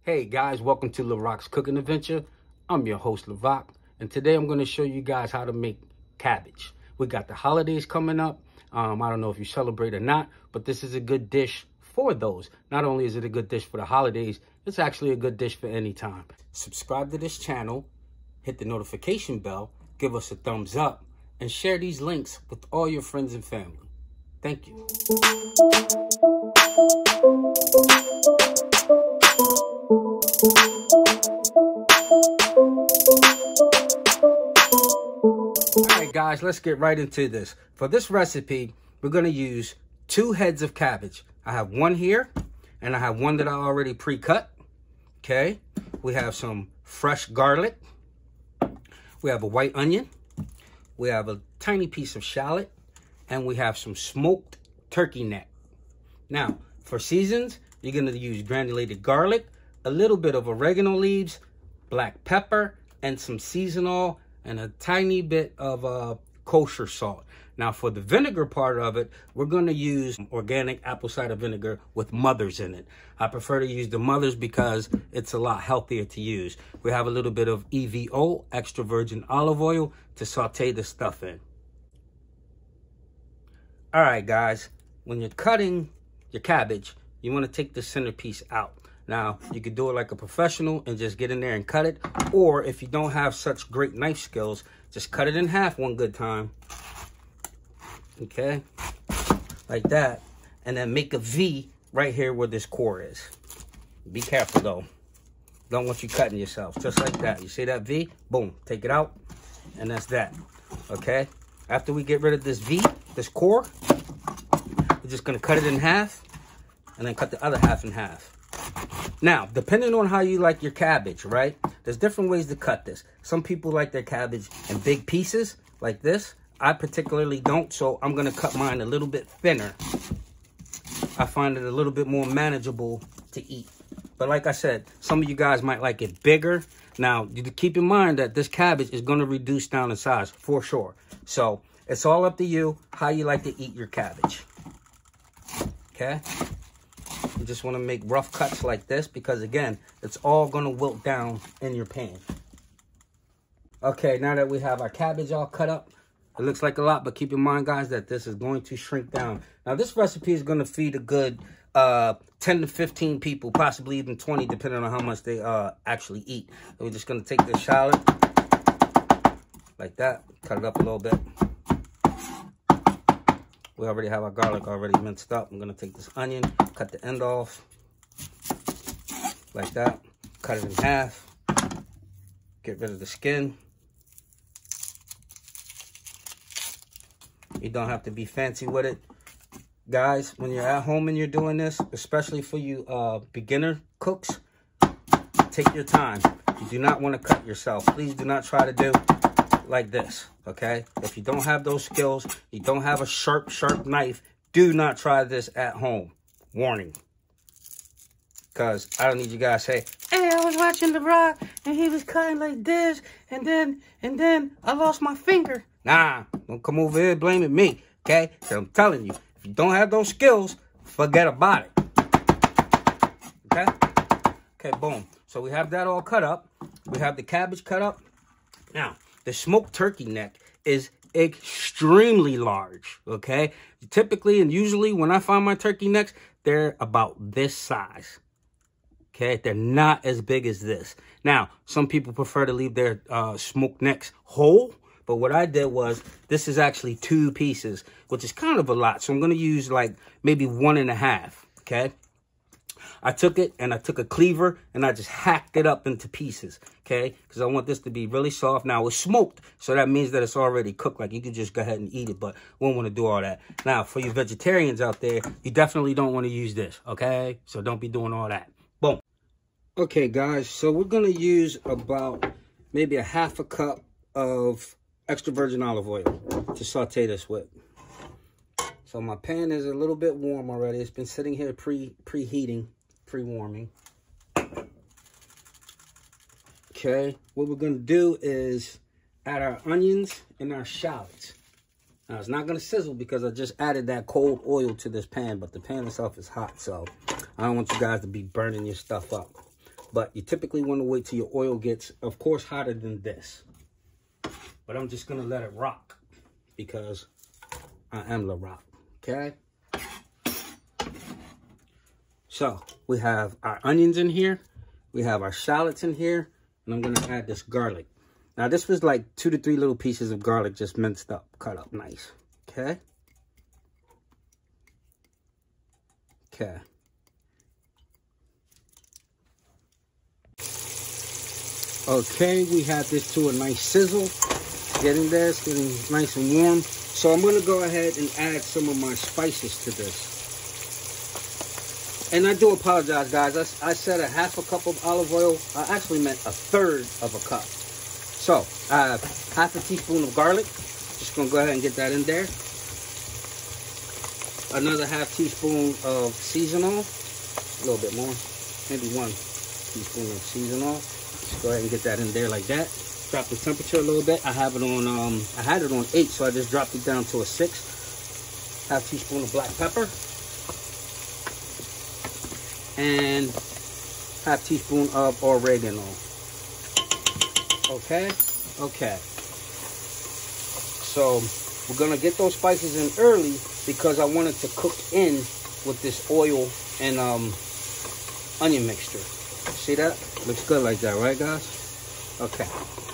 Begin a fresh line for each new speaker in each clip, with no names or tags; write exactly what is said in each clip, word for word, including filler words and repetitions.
Hey guys, welcome to Larocks Cooking Adventure. I'm your host, Larock, and today I'm going to show you guys how to make cabbage. We got the holidays coming up. Um, I don't know if you celebrate or not, but this is a good dish for those. Not only is it a good dish for the holidays, it's actually a good dish for any time. Subscribe to this channel, hit the notification bell, give us a thumbs up, and share these links with all your friends and family. Thank you. Alright guys, let's get right into this. For this recipe, we're going to use two heads of cabbage. I have one here, and I have one that I already pre-cut. Okay, we have some fresh garlic. We have a white onion. We have a tiny piece of shallot. And we have some smoked turkey neck. Now, for seasons, you're going to use granulated garlic, a little bit of oregano leaves, black pepper, and some seasonal, and a tiny bit of uh, kosher salt. Now, for the vinegar part of it, we're going to use organic apple cider vinegar with Mother's in it. I prefer to use the Mother's because it's a lot healthier to use. We have a little bit of E V O, extra virgin olive oil, to saute the stuff in. All right, guys, when you're cutting your cabbage, you want to take the centerpiece out. Now, you could do it like a professional and just get in there and cut it. Or if you don't have such great knife skills, just cut it in half one good time. Okay, like that. And then make a V right here where this core is. Be careful, though. Don't want you cutting yourself. Just like that. You see that V? Boom. Take it out. And that's that. Okay? After we get rid of this V, this core, we're just going to cut it in half and then cut the other half in half. Now, depending on how you like your cabbage, right? There's different ways to cut this. Some people like their cabbage in big pieces like this. I particularly don't, so I'm going to cut mine a little bit thinner. I find it a little bit more manageable to eat. But like I said, some of you guys might like it bigger. Now, you keep in mind that this cabbage is going to reduce down in size for sure. So, it's all up to you how you like to eat your cabbage. Okay? You just want to make rough cuts like this because, again, it's all going to wilt down in your pan. Okay, now that we have our cabbage all cut up, it looks like a lot, but keep in mind, guys, that this is going to shrink down. Now, this recipe is going to feed a good uh, ten to fifteen people, possibly even twenty, depending on how much they uh, actually eat. So we're just going to take this shallot like that, cut it up a little bit. We already have our garlic already minced up. I'm going to take this onion, cut the end off like that, cut it in half, get rid of the skin. You don't have to be fancy with it. Guys, when you're at home and you're doing this, especially for you uh, beginner cooks, take your time. You do not want to cut yourself. Please do not try to do like this, okay? If you don't have those skills, you don't have a sharp, sharp knife, do not try this at home. Warning. Because I don't need you guys to say, hey, I was watching The Rock, and he was cutting like this, and then, and then I lost my finger. Nah, don't come over here blaming me, okay? So I'm telling you, if you don't have those skills, forget about it. Okay? Okay, boom. So we have that all cut up. We have the cabbage cut up. Now, the smoked turkey neck is extremely large, okay? Typically and usually when I find my turkey necks, they're about this size, okay? They're not as big as this. Now, some people prefer to leave their uh, smoked necks whole. But what I did was, this is actually two pieces, which is kind of a lot. So I'm going to use like maybe one and a half, okay? I took it and I took a cleaver and I just hacked it up into pieces, okay? Because I want this to be really soft. Now, it's smoked, so that means that it's already cooked. Like, you can just go ahead and eat it, but we don't want to do all that. Now, for you vegetarians out there, you definitely don't want to use this, okay? So don't be doing all that. Boom. Okay, guys, so we're going to use about maybe a half a cup of extra virgin olive oil to saute this with. So my pan is a little bit warm already. It's been sitting here pre preheating, pre-warming. Okay, what we're gonna do is add our onions and our shallots. Now it's not gonna sizzle because I just added that cold oil to this pan, but the pan itself is hot, so I don't want you guys to be burning your stuff up. But you typically want to wait till your oil gets, of course, hotter than this. But I'm just going to let it rock because I am Larock, okay? So we have our onions in here. We have our shallots in here. And I'm going to add this garlic. Now, this was like two to three little pieces of garlic just minced up, cut up nice, okay? Okay. Okay, we have this to a nice sizzle. Getting there, it's getting nice and warm. So I'm going to go ahead and add some of my spices to this. And I do apologize, guys. I, I said a half a cup of olive oil. I actually meant a third of a cup. So, I have half a teaspoon of garlic. Just going to go ahead and get that in there. Another half teaspoon of seasonal. A little bit more. Maybe one teaspoon of seasonal. Just go ahead and get that in there like that. Drop the temperature a little bit. I have it on, um, I had it on eight, so I just dropped it down to a six. Half teaspoon of black pepper. And half teaspoon of oregano. Okay, okay. So we're gonna get those spices in early because I wanted to cook in with this oil and um, onion mixture. See that? Looks good like that, right, guys? Okay.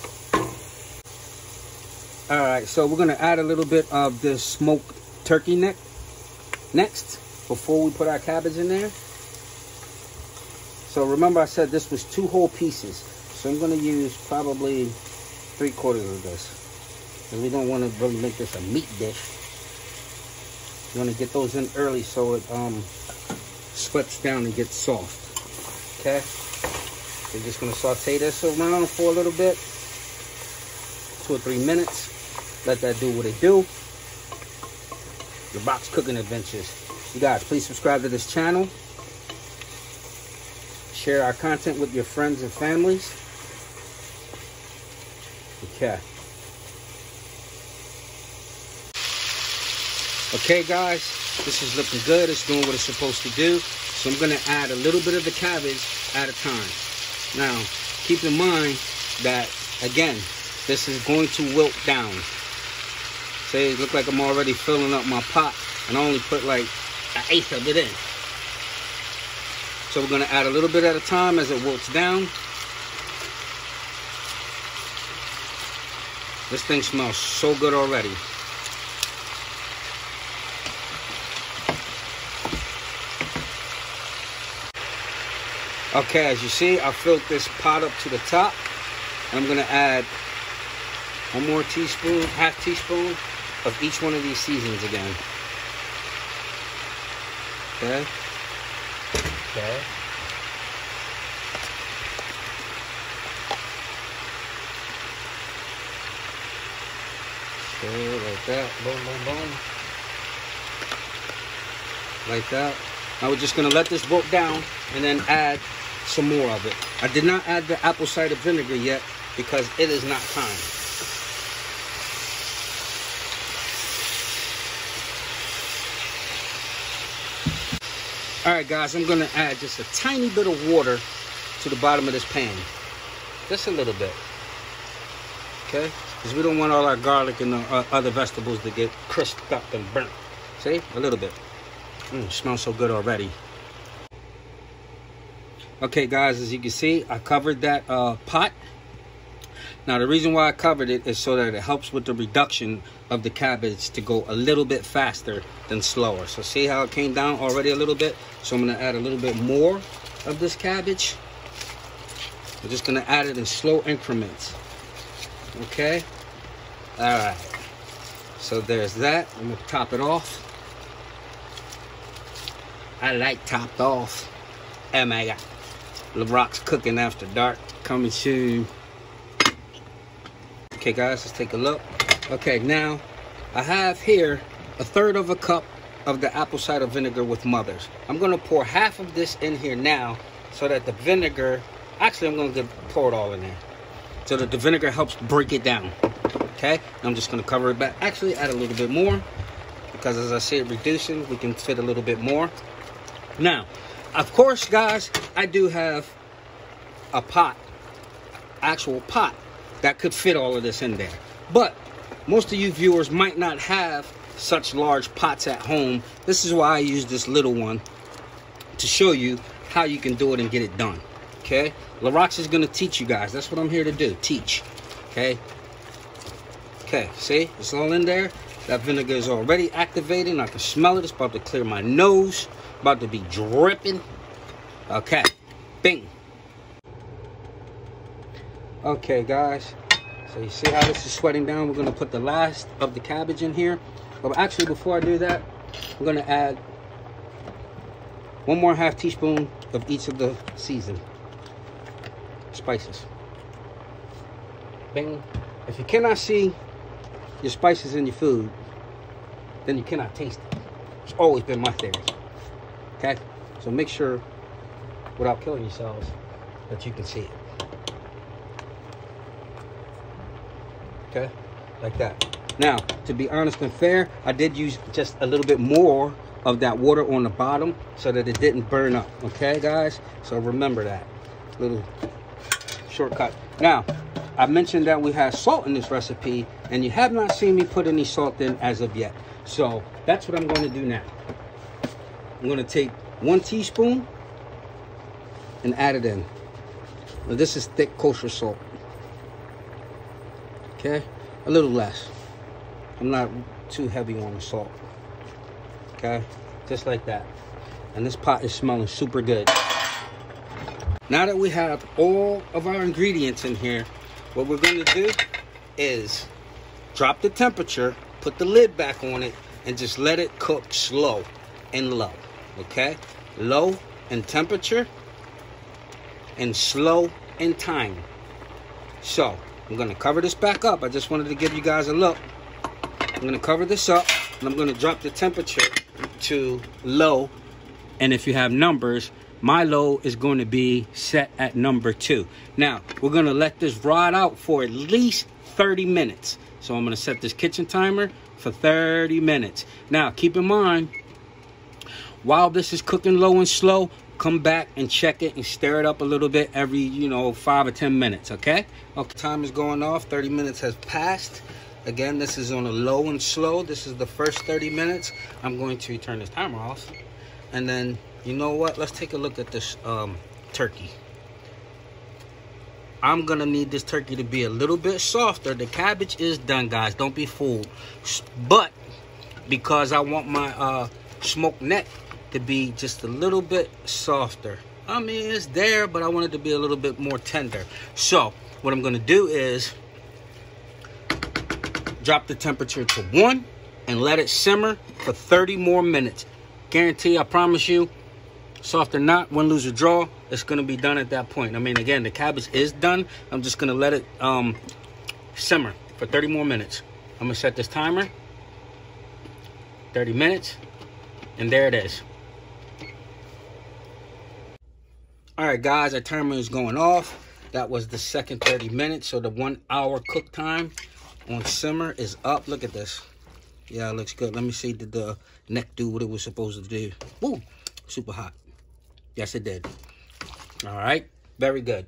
All right, so we're gonna add a little bit of this smoked turkey neck next before we put our cabbage in there. So remember I said this was two whole pieces. So I'm going to use probably three quarters of this. And we don't want to really make this a meat dish. You want to get those in early so it um, sweats down and gets soft. Okay? We're just going to saute this around for a little bit. Two or three minutes. Let that do what it do. Larocks Cooking Adventures. You guys, please subscribe to this channel. Share our content with your friends and families. Okay. Okay, guys. This is looking good. It's doing what it's supposed to do. So I'm going to add a little bit of the cabbage at a time. Now, keep in mind that, again, this is going to wilt down. See, it looks like I'm already filling up my pot. And I only put like an eighth of it in. So we're going to add a little bit at a time as it wilts down. This thing smells so good already. Okay, as you see, I filled this pot up to the top. And I'm going to add one more teaspoon, half teaspoon of each one of these seasons again. Okay. Okay. Okay, like that. Boom, boom, boom. Like that. Now we're just going to let this wilt down and then add some more of it. I did not add the apple cider vinegar yet because it is not time. All right, guys, I'm going to add just a tiny bit of water to the bottom of this pan. Just a little bit. Okay? Because we don't want all our garlic and the uh, other vegetables to get crisped up and burnt. See? A little bit. Mm, smells so good already. Okay, guys, as you can see, I covered that uh, pot. Now, the reason why I covered it is so that it helps with the reduction of the cabbage to go a little bit faster than slower. So see how it came down already a little bit? So I'm going to add a little bit more of this cabbage. We're just going to add it in slow increments. Okay? All right. So there's that. I'm going to top it off. I like topped off. Oh my God. Larocks Cooking After Dark coming soon. Okay, guys, let's take a look. Okay, now I have here a third of a cup of the apple cider vinegar with Mother's. I'm going to pour half of this in here now so that the vinegar, actually I'm going to pour it all in there so that the vinegar helps break it down. Okay, I'm just going to cover it back. Actually, add a little bit more because as I see it reducing, we can fit a little bit more. Now, of course, guys, I do have a pot, actual pot, that could fit all of this in there. But most of you viewers might not have such large pots at home. This is why I use this little one to show you how you can do it and get it done. Okay, Larocks is going to teach you guys. That's what I'm here to do, teach. Okay, okay, see, it's all in there. That vinegar is already activating. I can smell it. It's about to clear my nose, about to be dripping. Okay, bing. Okay, guys, so you see how this is sweating down. We're going to put the last of the cabbage in here. But actually, before I do that, I'm going to add one more half teaspoon of each of the seasoned spices. Bing. If you cannot see your spices in your food, then you cannot taste it. It's always been my theory. Okay? So make sure, without killing yourselves, that you can see it. Okay? Like that. Now, to be honest and fair, I did use just a little bit more of that water on the bottom so that it didn't burn up. Okay, guys? So remember that. Little shortcut. Now, I mentioned that we have salt in this recipe, and you have not seen me put any salt in as of yet. So that's what I'm going to do now. I'm going to take one teaspoon and add it in. Now, this is thick kosher salt. Okay? A little less. I'm not too heavy on the salt. Okay? Just like that. And this pot is smelling super good. Now that we have all of our ingredients in here, what we're going to do is drop the temperature, put the lid back on it, and just let it cook slow and low. Okay? Low in temperature and slow in time. So, I'm going to cover this back up. I just wanted to give you guys a look. I'm going to cover this up, and I'm going to drop the temperature to low. And if you have numbers, my low is going to be set at number two. Now, we're going to let this ride out for at least thirty minutes. So I'm going to set this kitchen timer for thirty minutes. Now, keep in mind, while this is cooking low and slow, come back and check it and stir it up a little bit every, you know, five or ten minutes, okay? Okay, time is going off. thirty minutes has passed. Again, this is on a low and slow. This is the first thirty minutes. I'm going to turn this timer off. And then, you know what? Let's take a look at this um, turkey. I'm going to need this turkey to be a little bit softer. The cabbage is done, guys. Don't be fooled. But because I want my uh, smoked neck to be just a little bit softer. I mean, it's there, but I want it to be a little bit more tender. So, what I'm going to do is drop the temperature to one and let it simmer for thirty more minutes. Guarantee, I promise you, soft or not, win, lose, or draw, it's going to be done at that point. I mean, again, the cabbage is done. I'm just going to let it um, simmer for thirty more minutes. I'm going to set this timer. thirty minutes. And there it is. All right, guys, our timer is going off. That was the second thirty minutes. So the one hour cook time on simmer is up. Look at this. Yeah, it looks good. Let me see, did the neck do what it was supposed to do? Woo, super hot. Yes, it did. All right, very good.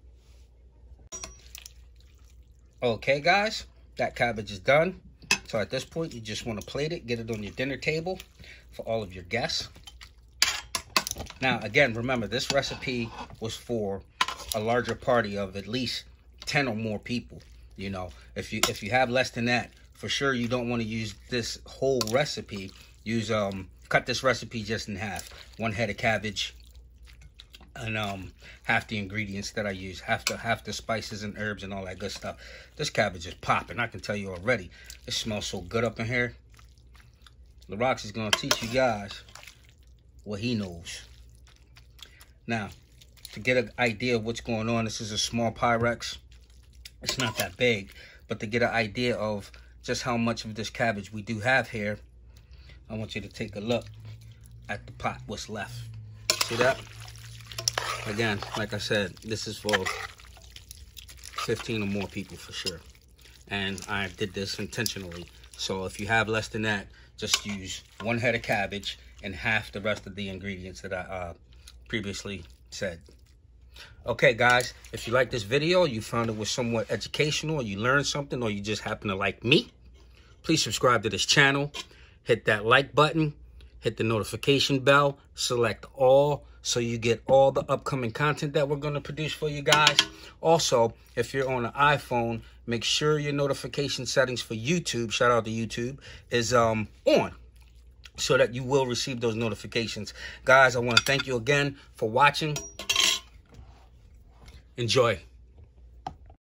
Okay, guys, that cabbage is done. So at this point, you just want to plate it, get it on your dinner table for all of your guests. Now, again, remember, this recipe was for a larger party of at least ten or more people. You know, if you if you have less than that, for sure you don't want to use this whole recipe. Use um cut this recipe just in half. One head of cabbage and um half the ingredients that I use, half the half the spices and herbs and all that good stuff. This cabbage is popping. I can tell you already. It smells so good up in here. Larocks is gonna teach you guys what he knows. Now, to get an idea of what's going on, this is a small Pyrex. It's not that big, but to get an idea of just how much of this cabbage we do have here, I want you to take a look at the pot, what's left. See that? Again, like I said, this is for fifteen or more people for sure. And I did this intentionally. So if you have less than that, just use one head of cabbage and half the rest of the ingredients that I uh, previously said. Okay, guys, if you like this video, you found it was somewhat educational, or you learned something, or you just happen to like me, please subscribe to this channel. Hit that like button. Hit the notification bell. Select all so you get all the upcoming content that we're going to produce for you guys. Also, if you're on an iPhone, make sure your notification settings for YouTube, shout out to YouTube, is um on, so that you will receive those notifications. Guys, I want to thank you again for watching. Enjoy.